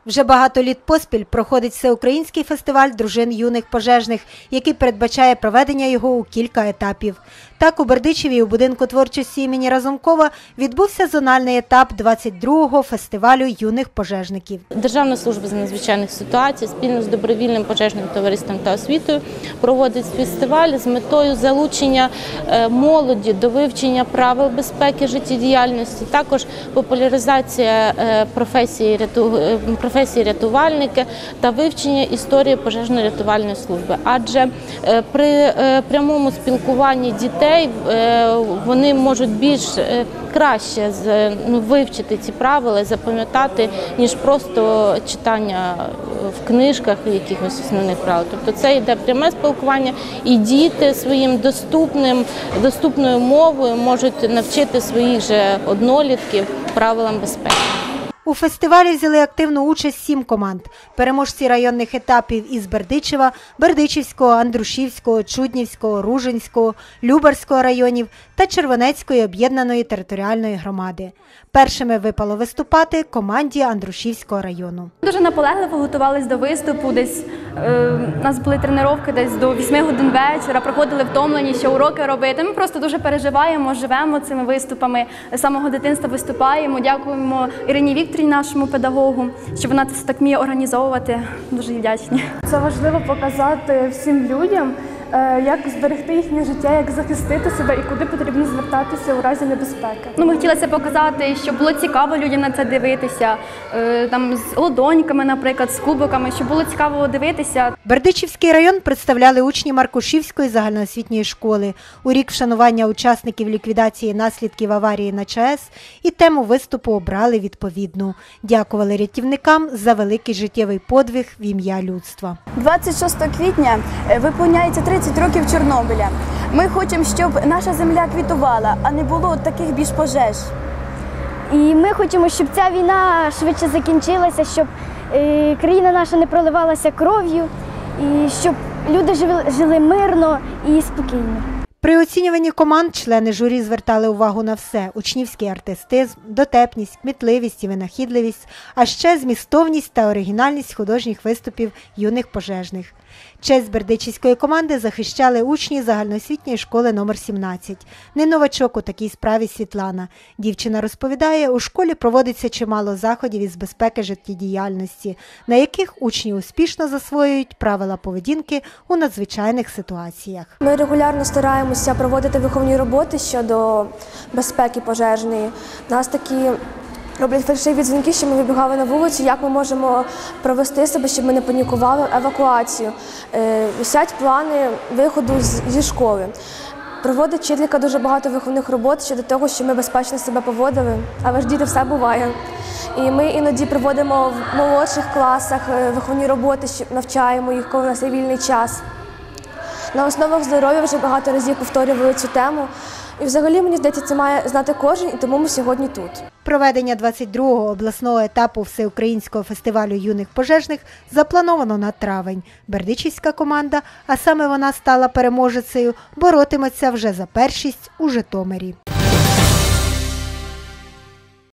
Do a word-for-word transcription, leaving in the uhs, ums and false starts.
Вже багато літ поспіль проходить всеукраїнський фестиваль дружин юних пожежних, який передбачає проведення його у кілька етапів. Так, у Бердичеві у будинку творчості імені Разумкова відбувся зональний етап двадцять другого фестивалю юних пожежників. Державна служба з надзвичайних ситуацій спільно з добровільним пожежним товариством та освітою проводить фестиваль з метою залучення молоді до вивчення правил безпеки життєдіяльності, також популяризація професії, професії рятувальники та вивчення історії пожежно-рятувальної служби. Адже при прямому спілкуванні дітей вони можуть більш краще ну, вивчити ці правила, запам'ятати, ніж просто читання в книжках якихось основних правил. Тобто це йде пряме спілкування, і діти своїм доступним, доступною мовою можуть навчити своїх же однолітків правилам безпеки. У фестивалі взяли активну участь сім команд. Переможці районних етапів із Бердичева, Бердичівського, Андрушівського, Чуднівського, Ружинського, Любарського районів та Червонецької об'єднаної територіальної громади. Першими випало виступати команді Андрушівського району. Дуже наполегливо готувалися до виступу. Десь е, у нас були тренування десь до восьми годин вечора, проходили втомлені, що уроки робити. Ми просто дуже переживаємо, живемо цими виступами. З самого дитинства виступаємо. Дякуємо Ірині Вікторівні, нашому педагогу, що вона це так вміє організовувати. Дуже вдячні. Це важливо показати всім людям, як зберегти їхнє життя, як захистити себе і куди потрібно звертатися у разі небезпеки. Ну, ми хотіли це показати, щоб було цікаво людям на це дивитися, там, з ладоньками, наприклад, з кубиками, щоб було цікаво дивитися. Бердичівський район представляли учні Маркушівської загальноосвітньої школи. У рік вшанування учасників ліквідації наслідків аварії на ЧАЕС і тему виступу обрали відповідну. Дякували рятівникам за великий життєвий подвиг в ім'я людства. двадцять шостого квітня виповняється тридцять років Чорнобиля. Ми хочемо, щоб наша земля квітувала, а не було таких більш пожеж. І ми хочемо, щоб ця війна швидше закінчилася, щоб е, країна наша не проливалася кров'ю, і щоб люди жили, жили мирно і спокійно. При оцінюванні команд члени журі звертали увагу на все – учнівський артистизм, дотепність, кмітливість і винахідливість, а ще змістовність та оригінальність художніх виступів юних пожежних. Честь бердичівської команди захищали учні загальноосвітньої школи номер сімнадцять. Не новачок у такій справі Світлана. Дівчина розповідає, у школі проводиться чимало заходів із безпеки життєдіяльності, на яких учні успішно засвоюють правила поведінки у надзвичайних ситуаціях. Ми регулярно стараємося проводити виховні роботи щодо безпеки пожежної. У нас такі роблять фальшиві дзвінки, що ми вибігали на вулицю, як ми можемо провести себе, щоб ми не панікували, евакуацію. Висять плани виходу зі школи. Проводить вчителька дуже багато виховних робот щодо того, що ми безпечно себе поводили, але ж діти все буває. І ми іноді проводимо в молодших класах виховні роботи, навчаємо їх, коли у нас є вільний час. На основах здоров'я вже багато разів повторювали цю тему. І взагалі, мені здається, це має знати кожен, і тому ми сьогодні тут. Проведення двадцять другого обласного етапу Всеукраїнського фестивалю юних пожежних заплановано на травень. Бердичівська команда, а саме вона стала переможецею, боротиметься вже за першість у Житомирі.